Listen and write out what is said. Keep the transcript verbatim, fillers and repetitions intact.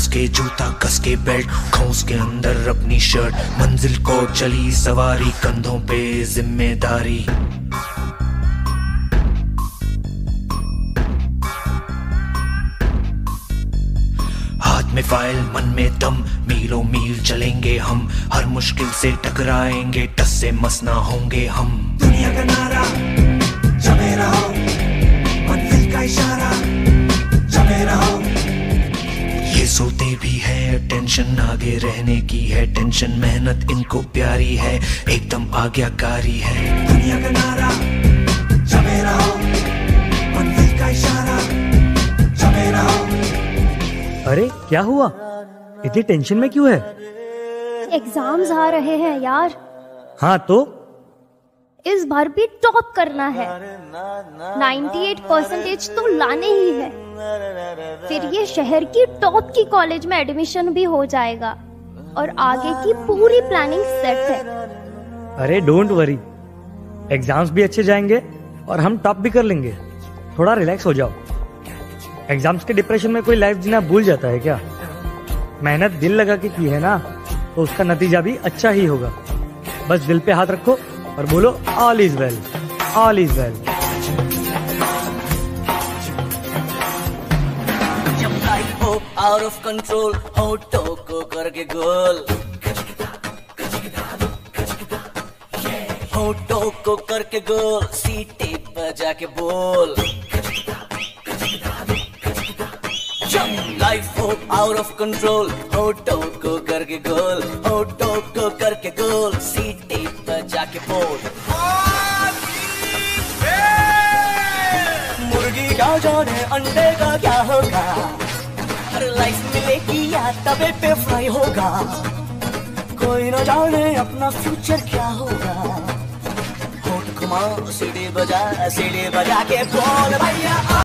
के जूता, कस के बेल्ट, खोस के अंदर अपनी शर्ट, मंजिल को चली सवारी, कंधों पे जिम्मेदारी। हाथ में फाइल, मन में दम, मीलों मील चलेंगे हम, हर मुश्किल से टकराएंगे, टस से मस ना होंगे हम। दुनिया का नारा जमे रहो, मंजिल का इशारा जमे रहो। ये सोते भी है, टेंशन आगे रहने की है, टेंशन मेहनत इनको प्यारी है, एकदम आज्ञाकारी है। दुनिया का नारा जमे रहो, मंजिल का इशारा जमे रहो। अरे क्या हुआ, इतनी टेंशन में क्यों है? एग्जाम्स आ रहे हैं यार। हाँ तो इस बार भी टॉप करना है, अट्ठानवे परसेंटेज तो लाने ही है, फिर ये शहर की टॉप की कॉलेज में एडमिशन भी हो जाएगा और आगे की पूरी प्लानिंग सेट है। अरे डोंट वरी, एग्जाम्स भी अच्छे जाएंगे और हम टॉप भी कर लेंगे। थोड़ा रिलैक्स हो जाओ। एग्जाम्स के डिप्रेशन में कोई लाइफ जीना भूल जाता है क्या? मेहनत दिल लगा के की है ना, तो उसका नतीजा भी अच्छा ही होगा। बस दिल पे हाथ रखो और बोलो all is well, all is well. जब लाइफ हो आउट ऑफ कंट्रोल, होठों को करके गोल, होठों को करके गोल, सीटी बजा के बोल। जब लाइफ हो आउट ऑफ कंट्रोल, होठों को करके गोल, होठों को करके गोल, सीटी बजा के बोल। मुर्गी क्या जाने अंडे का क्या होगा, हर लाइफ मिलेगी या तवे पे फ्राई होगा, कोई न जाने अपना फ्यूचर क्या होगा। होठ घुमाओ, सीढ़ी बजा, सीढ़ी बजा के बोल भैया।